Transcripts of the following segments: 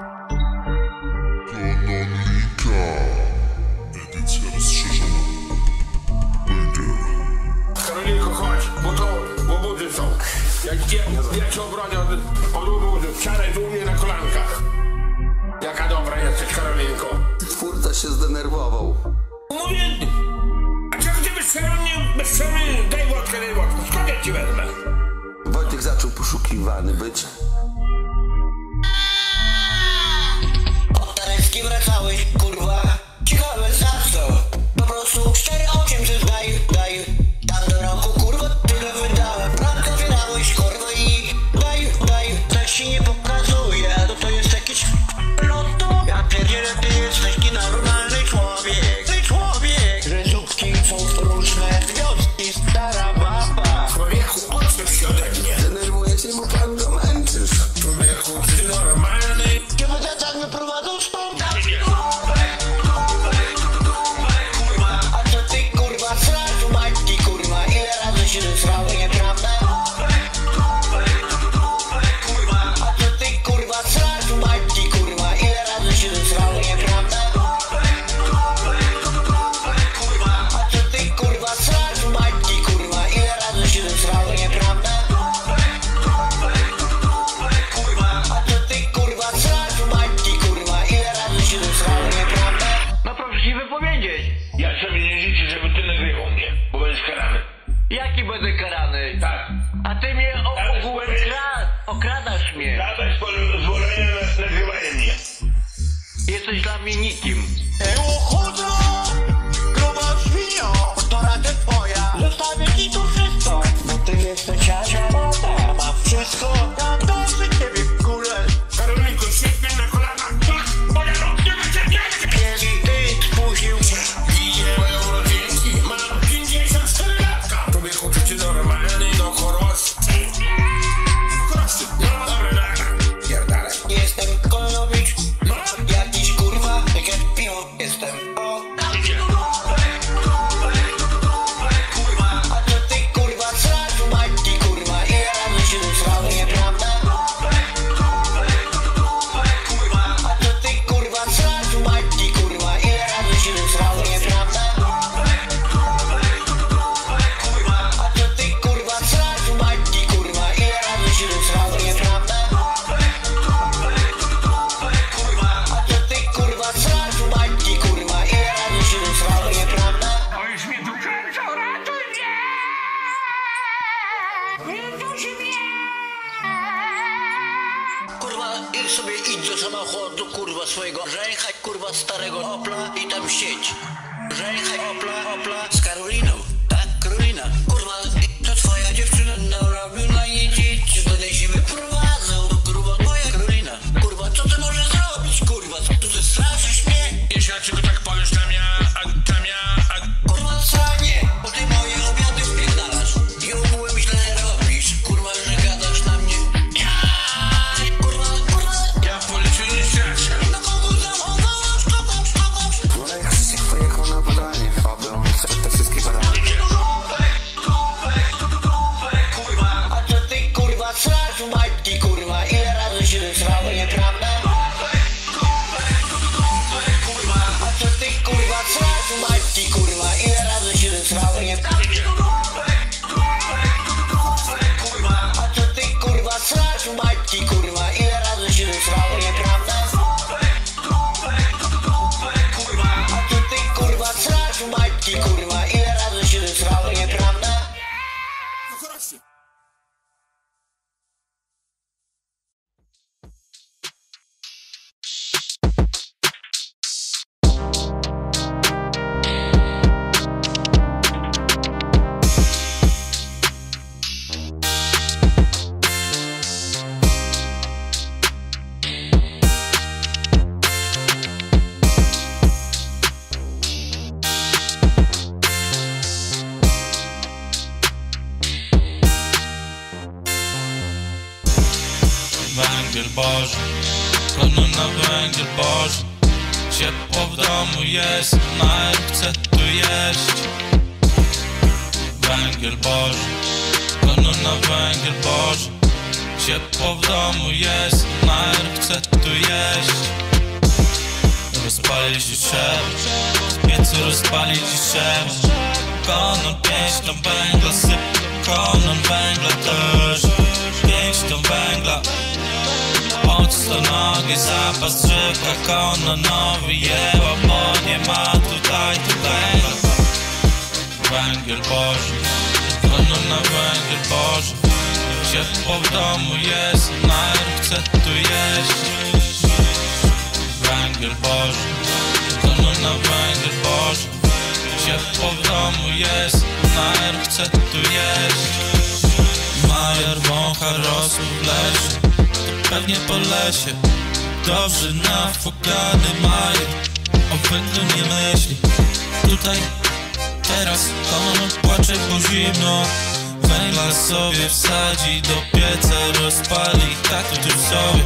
Kanonlika. Edycja rozszerzona. Karolinko, chodź, bo budy są. Jak cię obronię od ubudów, siadaj tu u mnie na kolankach. Jaka dobra jesteś, Karolinko. Twórca się zdenerwował. Mówię, a czego ty bezczelnie, daj wodkę, skąd ja ci wezmę? Wojtek zaczął poszukiwany być. Tareski wracałeś, kurwa. Ciekawe za co? Po prostu 4-8 daj. Tam do roku, kurwa, tyle wydałem. Bramkę wydałeś, kurwa, i daj. Tak się nie pokazuje, to jest jakiś lotto. Ja pierdzielę, ty jesteś nienormalny człowiek. Rezówki są różne, wioski, stara baba. Człowieku, odsuń się ode mnie. Denerwuje się, bo pan go męczysz. Człowieku, ty normalny. Czy będę tak wyprowadzał stąd? A co ty, kurwa, srasz, matki, kurwa? Ile razy się zesrały, nieprawda? A co ty, kurwa, srasz, matki, kurwa? Ile razy się zesrały, nieprawda? A co ty, kurwa, srasz, matki, kurwa? Ile razy się zesrały, nieprawda? A co ty, kurwa, srasz, matki, kurwa? Ile razy się zesrały, nieprawda? No proszę się wypowiedzieć. Ja sobie nie życzę, żeby ty nagrywał mnie, bo będziesz karany. Jaki będę karany? Tak. A ty mnie ogółem okradasz mnie. Dałeś pozwolenie na nagrywanie mnie. Jesteś dla mnie nikim. Chudro, gruba świnio, to rada twoja. Zostawię ci tu wszystko, bo ty jesteś ciaciarota. Mam wszystko, dam dosyć ciebie w górę. Karolinko, siedź na kolanach. Bo ja nie ma ciebie. Jeśli ty spóźnił się, Widzę moją rodzinki. Mam 54 latka. Człowieku, czy ty normalny, no chorosty. Chorosty. No dobra, pierdalaj. jestem Konowicz. Jakiś kurwa, jak piwo jestem. A to ty, kurwa, srasz, matki, kurwa. Ile razy się zesrały, nieprawda? A to ty, kurwa, srasz, matki, kurwa. Ile razy się zesrały, nieprawda? A to ty, kurwa, srasz, matki, kurwa. Ile razy się zesrały, nieprawda? A to ty, kurwa, srasz, matki, kurwa. Ile razy się zesrały, nieprawda? O, już mnie tu kręcą, ratuj mnie! Wyduś mnie! Kurwa, idź sobie do samochodu, kurwa, swojego. Żejchać, kurwa, starego Opla i tam siedź. Żejchać Opla z Karoliną. Tak, Karolina. Kurwa, to twoja dziewczyna narobił na jej dzieci. Będę się wyprowadzał. Kurwa, twoja Karolina. Kurwa, co ty możesz zrobić, kurwa? Tu ty straszysz mnie? Jeśli ja tylko tak powiesz, Kurwa, sranie, bo ty moje obiady wpierdalasz. I ogółem źle robisz. Kurwa, że gadasz na mnie. Kurwa. ja w policji nie stracę. No kogo zachowasz? No jak Krzysiek pojechał na badanie. Oby on te wszystkie badania. A co ty, kurwa, srasz, matki, kurwa? Ile razy się zesrały, nieprawda? A co ty, kurwa, srasz, matki, kurwa? Ile razy się zesrały, nieprawda? A co ty, kurwa, srasz, matki, kurwa? Ile razy się zesrały, nieprawda? A co ty, kurwa, srasz, matki, kurwa? Ile razy się zesrały, nieprawda? Węgiel Boży, konu na węgiel Boży. Ciepło w domu jest, Majer chce tu jeść. Węgiel Boży, konu na węgiel Boży. Ciepło w domu jest, Major chce tu jeść. Rozpalić drzewo, w piecu rozpalić drzewo. Konon 5 ton węgla, syp konon węgla też. 5 ton węgla, od 100 nogi, zapas drzewa kononowi jeba, bo nie ma tutaj węgla. Węgiel Boży, konon na węgiel Boży. Ciepło w domu jest, Major chce tu jeść. Węgiel Boży, konon na węgiel Boży. Ciepło w domu jest, Major chce tu jeść. Major wącha rosół w lesie, to pewnie po lesie. Dobrze nafukany Major o węglu nie myśli. Tutaj, teraz konon płacze po zimno. Węgla sobie wsadzi do pieca, rozpali tak tu sobie.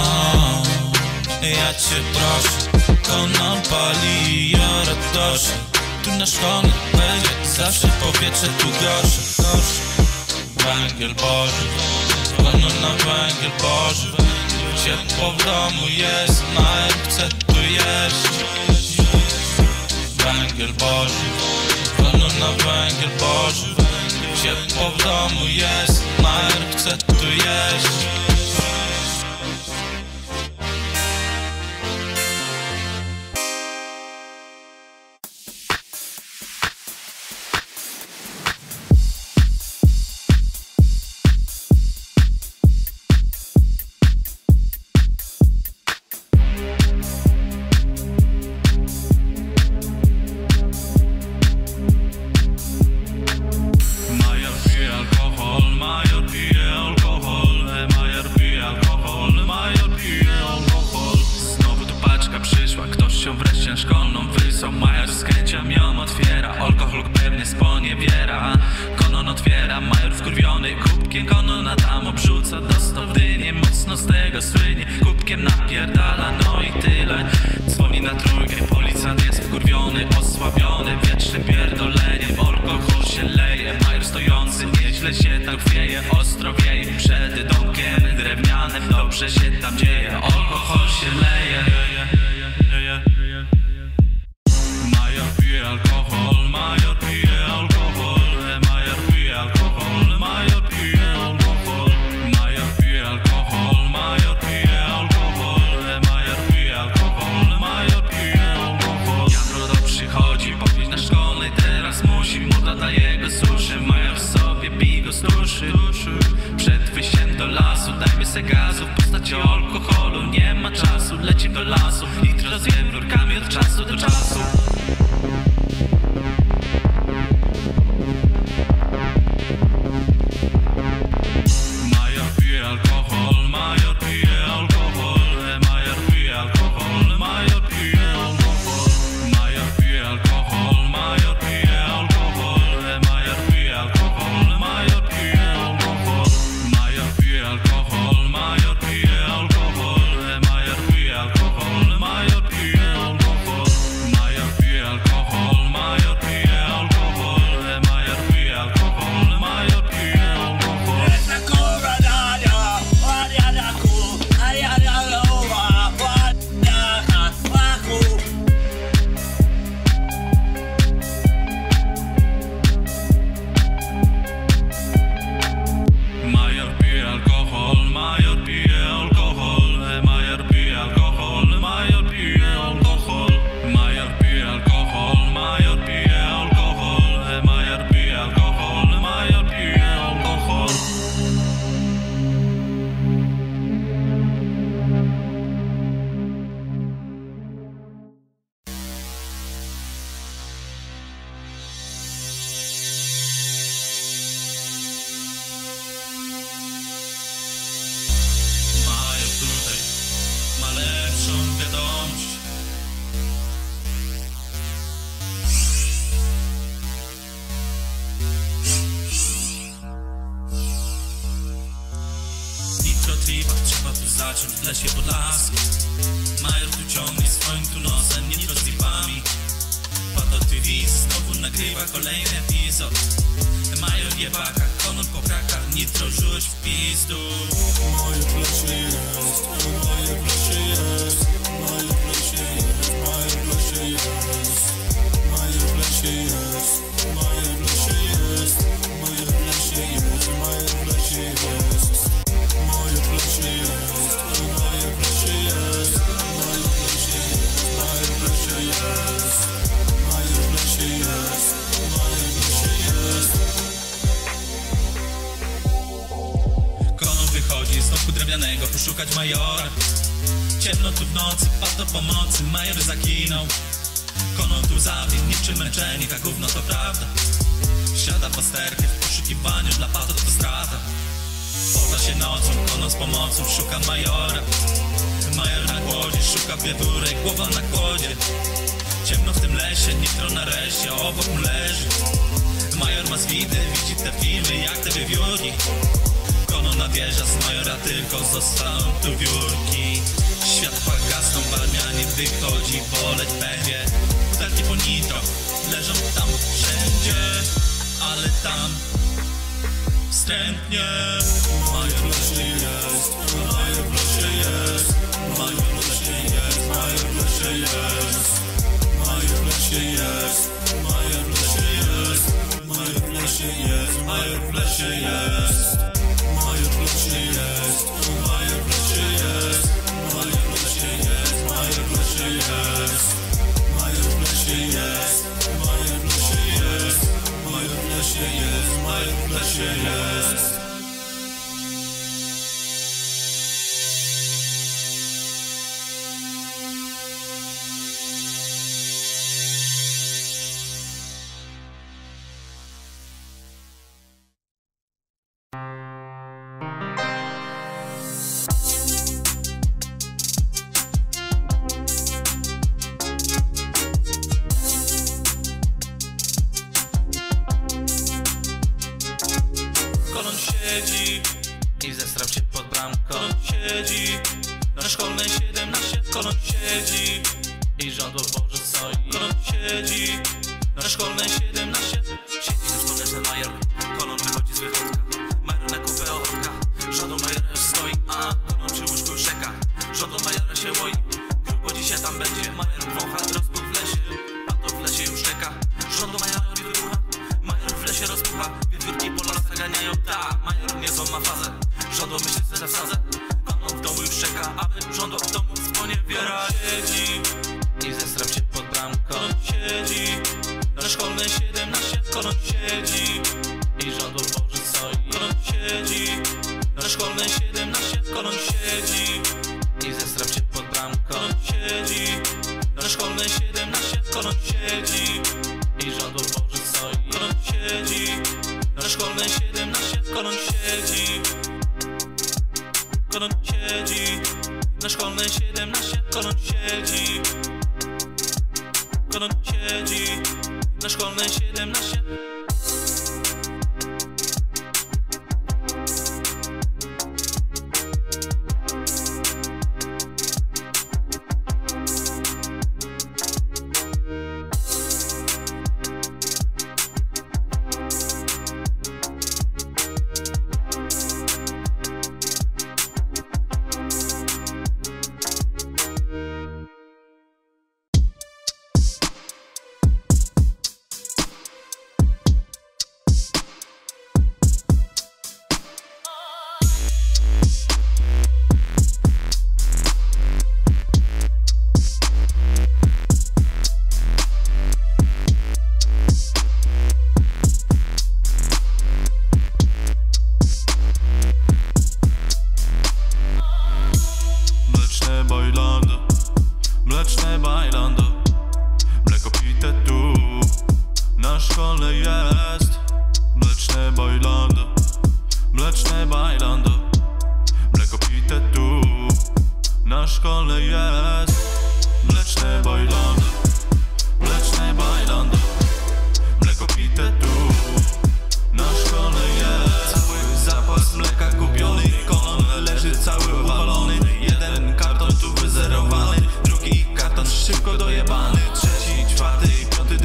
Ja cię proszę, konon pali, ja radoszę. Tu na szkole będzie zawsze powietrze tu gorsze. Węgiel Boży, konon na węgiel Boży. Ciepło w domu jest, Major chce tu jeść. Węgiel Boży, konon na węgiel Boży. Ciepło w domu jest, Major chce tu jeść. Wreszcie szkolną wysłał, Major z chęcią ją otwiera. Alkohol pewnie sponiewiera. Konon otwiera, Major wkurwiony kubkiem konona tam obrzuca. Dostał w dynię, mocno z tego słynie. Kubkiem napierdala, no i tyle. Dzwoni na trójkę, policjant jest wkurwiony, osłabiony wietrznym pierdoleniem. Alkohol się leje, Major stojący nieźle się tak chwieje. Ostro wieje przed domkiem drewnianym, dobrze się tam dzieje. Alkohol się leje. Major pije alkohol, Major pije alkohol, Major pije alkohol, Major pije alkohol, Major pije alkohol, Major pije alkohol, Major pije alkohol, Major pije alkohol. Jandro przychodzi, popić na szkolnej, teraz musi, morda dla jego suszy. Major sobie pigo stuszy. Przed wyjściem do lasu, dajmy se gazu w postaci alkoholu. Nie ma czasu, lecimy do lasu i rozjem rurkami od czasu do czasu. Major pije alkohol, Major pije alkohol, Major pije alkohol, Major pije alkohol, Major pije alkohol, Major pije alkohol, Major pije alkohol, Major pije alkohol, Major pije alkohol, Major pije alkohol, Major pije alkohol, Major pije alkohol, Major pije alkohol, Major pije alkohol, Major pije alkohol, Major pije alkohol. Esta kurwa dania, ładnia dachu, a ja dalowa, ładnia haku. Major pije alkohol, Major pije alkohol, Major pije alkohol, Major pije alkohol, Major pije alkohol, Major pije alkohol, Major pije alkohol, Major pije alkohol. Major tutaj ma lepszą wiadomość. Nitro tripa, trzeba tu zacząć w lesie Podlaskim. Major tu ciągnie swoim tu nosem, nitro z tripami. Pato TV znowu nagrywa kolejny epizod. Major jebaka, konon po krakach, nitro rzuć w pizdu. Moje plesie jest, moje plesie jest, moje plesie jest, moje plesie jest, moje plesie jest, moje plesie jest, moje plesie jest, moje plesie jest, moje plesie jest, moje plesie jest, moje plesie jest, moje plesie jest, moje plesie jest, moje plesie jest. Konon wychodzi z domku drewnianego poszukać majora. Ciemno tu w nocy, padł do pomocy, major zaginął. Konon tu zabił, niczym męczennik, a gówno to prawda. Siada pasterkę w poszukiwaniu, dla pato to strata. Poda się nocą, konon z pomocą szuka majora. Major na głodzie, szuka biedurek, głowa na kłodzie. Ciemno w tym lesie, nitro na resie, obok mu leży. Major ma zwidy, widzi te filmy jak te wiewiórki. Konon nadjeżdża z majora, tylko zostaną tu wiórki. Światła gasną, barmianie wychodzi, boleć będzie. Butelki po nitro, leżą tam wszędzie. Ale tam wstrętnie. Moje plesie jest, moje plesie jest, moje plesie jest, moje plesie jest, moje plesie jest, moje plesie jest, moje plesie jest, moje plesie jest, moje plesie jest, moje plesie jest, moje plesie jest, moje plesie jest, moje plesie jest, moje plesie jest, moje plesie jest, moje plesie jest. Konon siedzi i zesrał się pod bramką. Konon siedzi na szkolnej 17. Konon siedzi i żądło Boże stoi. Konon siedzi na szkolnej 17. Siedzi na szkolnej ten major. Konon wychodzi z wychodka. Major na kupę ochotka. Żądło majora już stoi. A konon przy łóżku czeka. Żądło majora się łoi. Grubo dzisiaj tam będzie. Major wącha rozpuch w lesie. A to w lesie już czeka. Żądło majorowi wybucha. Major w lesie rozpucha. Wiewiórki po lasach ganiają. Ta, major niezłą ma fazę. Żądło myśli sobie zawsadzę. Konon w domu już czeka, aby żądło w domu sponiewiera. Siedzi i zesrał się pod bramką. Konon siedzi na szkolnej 17. Konon siedzi i żądło Boże stoi. Konon siedzi na szkolnej 17. Konon siedzi i zesrał się pod bramką. Konon siedzi na szkolnej 17. Konon siedzi i żądło Boże stoi. Konon siedzi na szkolnej 17. Konon siedzi. Konon siedzi na szkolnej 17. Konon siedzi. Konon siedzi na szkolnej 17.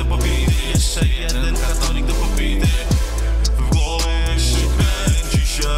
Jeszcze jeden kartonik do popity. W głowie się kręci się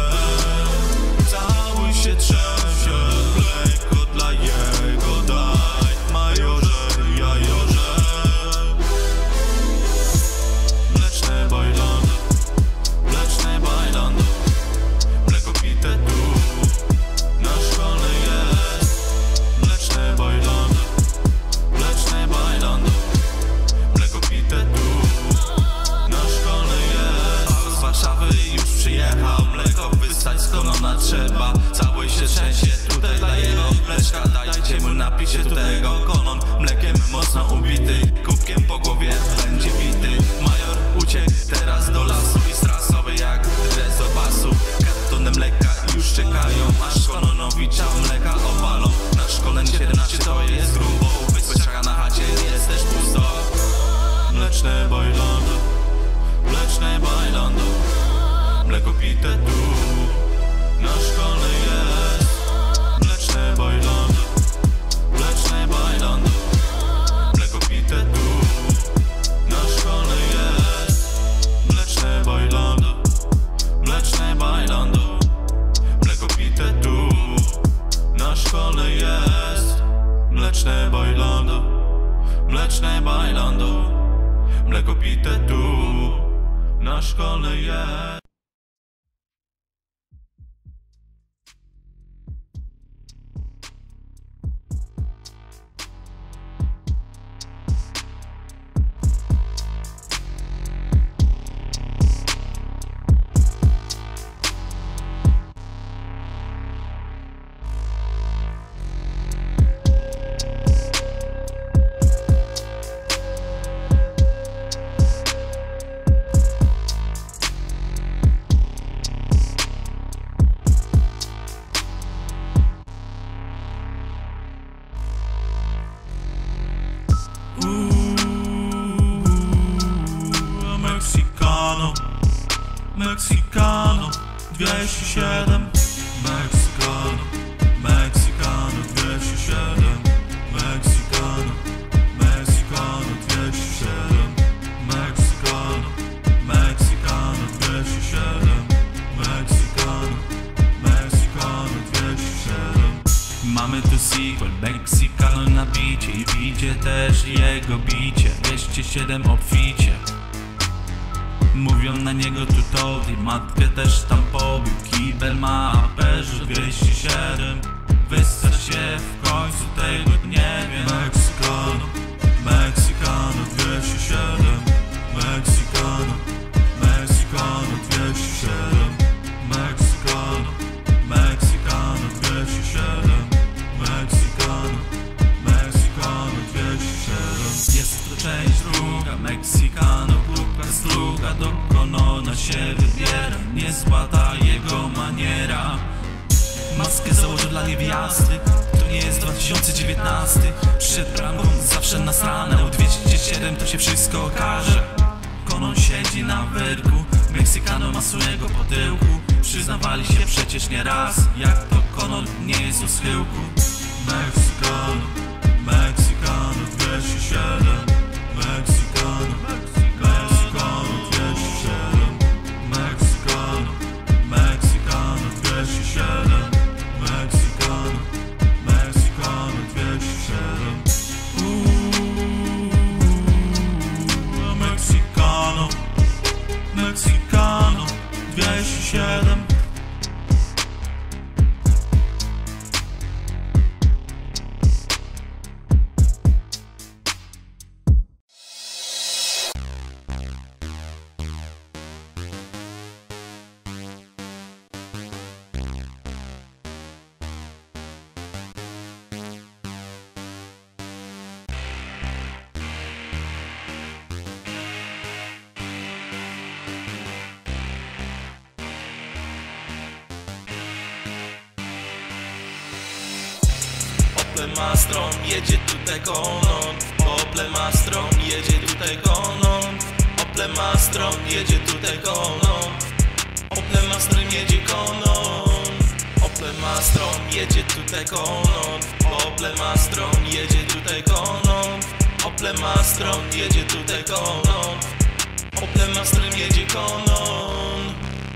Lando. Mleko pite tu, na szkole jest. Mexicano, Mexicano 207. Mexicano, Mexicano 207. Mexicano, Mexicano 207. Mexicano, Mexicano 207. Mexicano, Mexicano 207. Mamy tu sequel, Mexicano na bicie i widzie też jego bicie. 207 obficie. Mówią na niego tutowi, matkę też tam pobił. Kibel ma aperzu 207. Wyssać się w końcu tego nie wiem. Mexicano, Mexicano 207. Mexicano, Mexicano 207. Mexicano, Mexicano 207. Mexicano, Mexicano 207. Jest to część druga, Mexicano, grupka struga, dokąd ona się wybiera. Niezła ta jego maniera. Maskę założę dla niewiasty, to nie jest 2019. Przed bramą zawsze nasrane, u 207 to się wszystko okaże. Konon siedzi na wyrku, Mexicano ma swojego po tyłku. Przyznawali się przecież nie raz, jak to Konon nie jest u schyłku. Mexicano, Mexicano 207. Mexicano, Mexicano 207. Mexicano, Mexicano 207. Mexicano, Mexicano 207. Mexicano, Mexicano 207. Opel ma stron, jedzie tutaj Konon. Opel ma stron, jedzie tutaj Konon. Opel ma stron, jedzie tutaj Konon. Opel ma stron, jedzie Konon. Opel ma stron, jedzie tutaj Konon. Opel ma stron, jedzie tutaj Konon. Opel ma stron, jedzie tutaj Konon. Opel ma stron, jedzie Konon.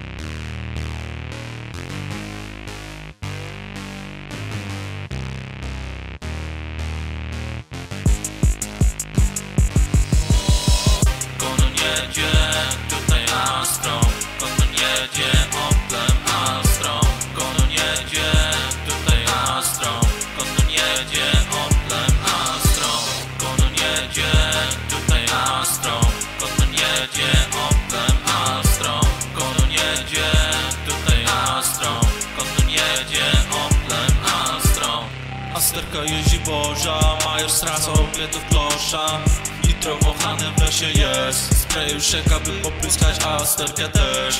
Jedzie tutaj Astro, Konon jedzie Oplem Astro. Konon jedzie tutaj Astro, Konon jedzie Oplem Astro. Konon jedzie tutaj Astro, Konon jedzie Oplem Astro. Konon jedzie tutaj Astro, Konon jedzie Oplem Astro. Asterka jeździ Boża, Major stracą klientów klosza. Nitrowochane w lesie jest, sprayu szeka by popryskać, a Asterkę też.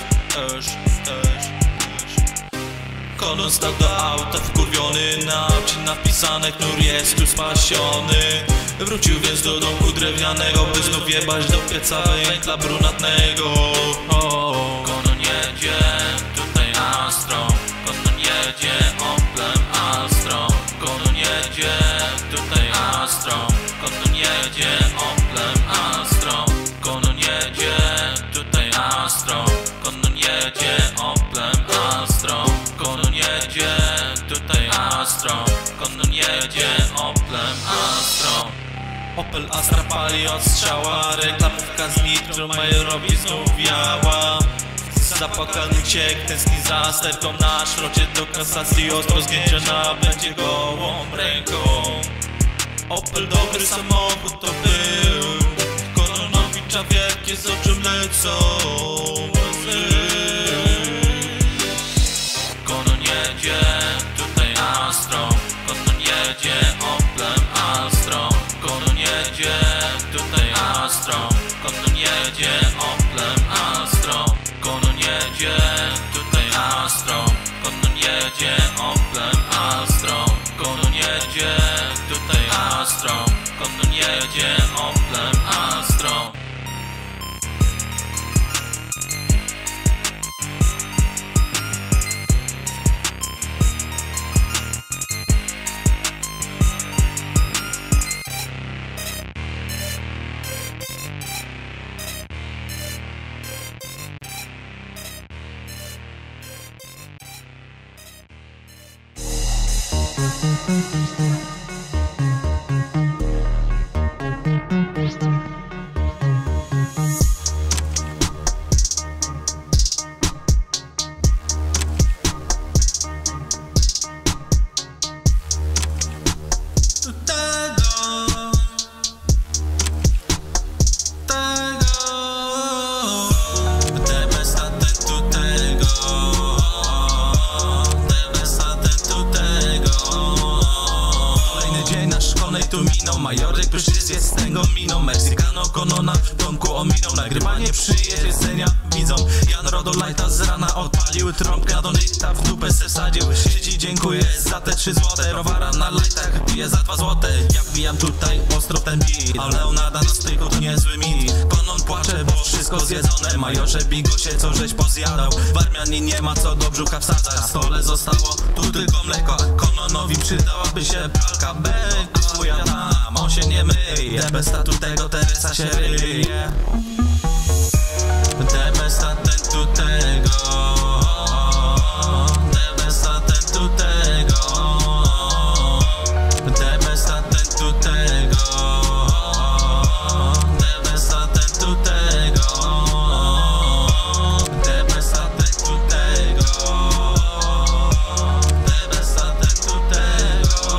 Konon stał do auta wkurwiony, na aucie napisane knur jest tu spasiony. Wrócił więc do domku drewnianego, by znów jebać do pieca węgla brunatnego. Konon jedzie tutaj Astro, Konon jedzie Oplem Astro. Konon jedzie tutaj Astro, Konon jedzie Oplem Astro. Konon jedzie tutaj Astro, Konon jedzie Oplem Astro. Konon jedzie tutaj Astro, Konon jedzie Oplem Astro. Opel Astra pali od strzała, reklamówka z nitro majorowi znów wiała. Zapłakany ciek, tęskni za sterką na szrocie do kasacji, ostro zgięciona będzie gołą ręką. Opel dobry samochód to był, Kononowicza wielkie z oczu lecą łzy. Konon jedzie, tutaj Astrą, Konon jedzie Oplem Astrą. Konon jedzie, tutaj Astrą, Konon jedzie Oplem Astrą. Konon jedzie, tutaj Astrą, Konon jedzie Oplem Astrą. Konon jedzie, tutaj Astrą, Konon jedzie Oplem Astrą. Majorek pryszczyc jest z tego miną, Meksykano Konona w domku ominą. Nagrywanie przyjedzie scenia widzą. Jan Rodolajta z rana odpalił trąbkę, Donata w dupę se wsadził. Siedzi dziękuję za te 3 złote, Rowara na lajtach bije za 2 złote. Ja wbijam tutaj ostro w ten beat, a Leonarda na styku to niezły mit. Konon płacze, bo wszystko zjedzone, Majorze bigosie co żeś pozjadał. W Armianii nie ma co do brzucha wsadzać, na stole zostało tu tylko mleko, a Kononowi przydałaby się pralka. Chuja tam, on się nie myje, DB statu tego Teresa się ryje. DB statentu tego, DB statentu tego, DB statentu tego, DB statentu tego, DB statentu tego, DB statentu tego.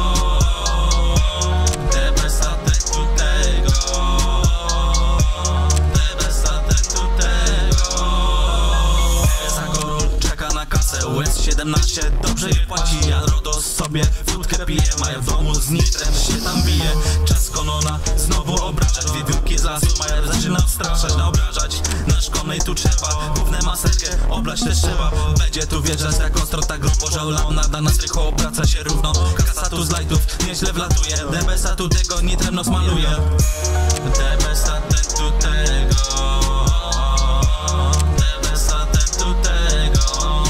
US 17 dobrze je płaci, a Rodos sobie wódkę pije. Mają w domu z nitrem się tam bije. Czas Konona znowu obrażać, wiewiórki z lasu Majer zaczyna straszać, naobrażać. Na szkolnej tu trzeba główne maseczkę oblać też trzeba. Będzie tu wjeżdżać jak ostro, tak grubo, że Leonarda na strychu obraca się równo. Kasa tu z lajtów nieźle wlatuje, DBS-a tu tego nitrem nos maluje. DBS-a tu tego, DBS-a tu tego.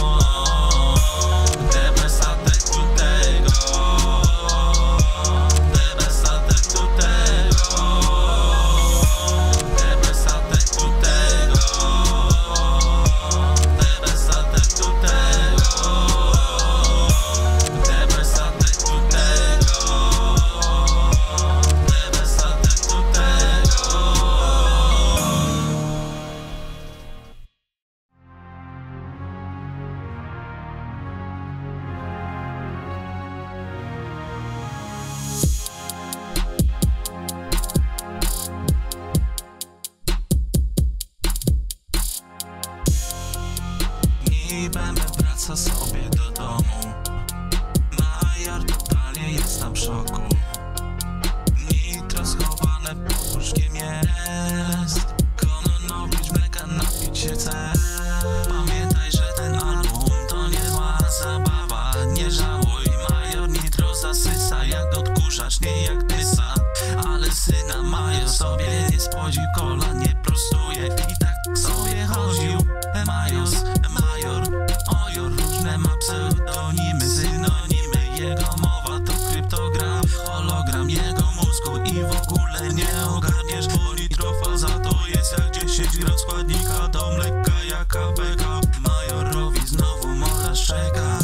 Będę wraca sobie do domu. Major totalnie jest na szoku. Nitro schowane pod łóżkiem jest. Kononowicz mleka napić się chce. Pamiętaj, że ten album to niezła zabawa. Nie żałuj, Major nitro zasysa jak odkurzacz, nie jak tysa. Ale syna Major sobie nie spłodzi, kola nie prostuje i tak sobie chodził. Major, różne ma pseudonimy, synonimy. Jego mowa to kryptogram, hologram jego mózgu i w ogóle nie ogarniesz, bo nitrofa za to jest jak 10 gram składnika do mleka jaka beka. Majorowi znowu mocha szczeka.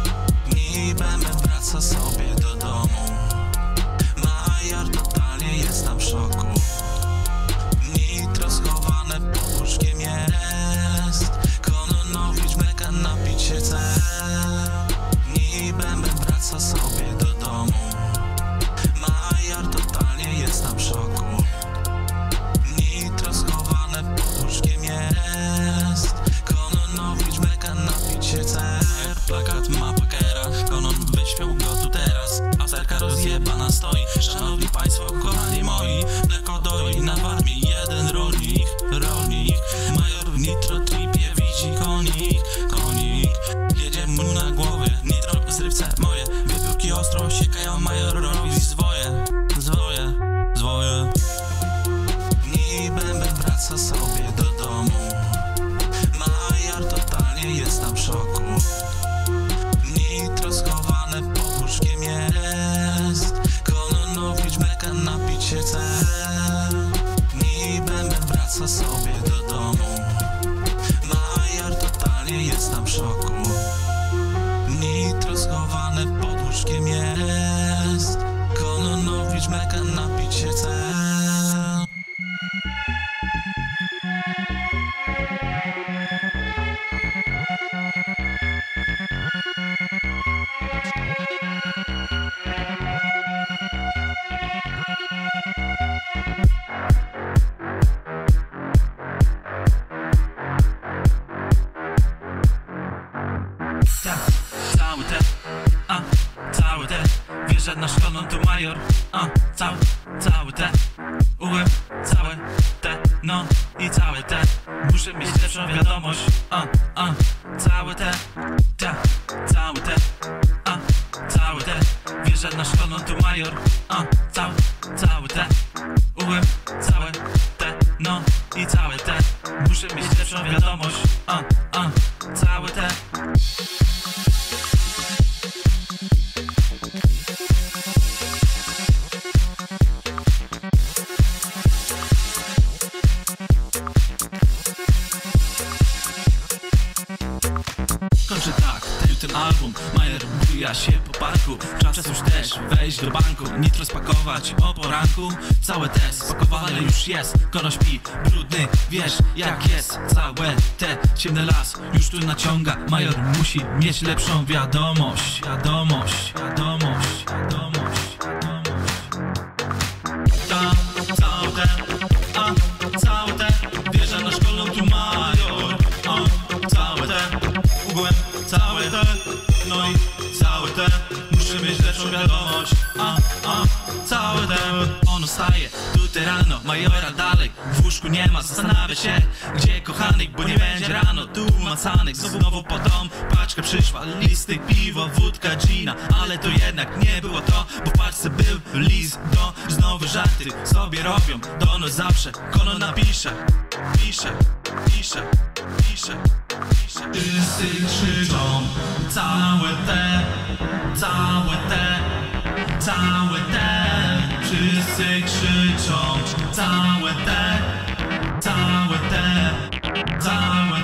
Niby wraca sobie do domu. Major totalnie jest Wjeżdża na szkolną tu major, cały te ułem, całe te, no i całe te. Muszę mieć lepszą wiadomość, całe te, całe te, całe te. Wjeżdża na szkolną tu major, cały te ułem, całe te, no i całe te. Muszę mieć lepszą wiadomość, całe te. Kończę tak, ten album Majer buja się po parku. Czas już też wejść do banku, nitro spakować o poranku. Całe te spakowane już jest. Kono śpi, brudny, wiesz jak jest. Całe te ciemny las już tu naciąga. Major musi mieć lepszą wiadomość. Wiadomość, wiadomość, wiadomość, wiadomość. Całe te, całe te. Wjeżdża na szkolną tu major. Całe te, ugłem, całe te, no i całe te. Muszę mieć lepszą wiadomość, całe te. Ono staje tutaj rano, majora dalej w łóżku nie ma, zastanawia się gdzie kochanek, bo nie będzie rano. Tu macanek, znowu po dom, paczka przyszła, listy, piwo, wódka, gina. Ale to jednak nie było to, bo w paczce był list do. Znowu żarty sobie robią, dono zawsze, kono napisze. Pisze, pisze, pisze, pisze. Wszyscy krzyczą, całe te, całe te, całe te. Wszyscy krzyczą, całe te, całe te, całe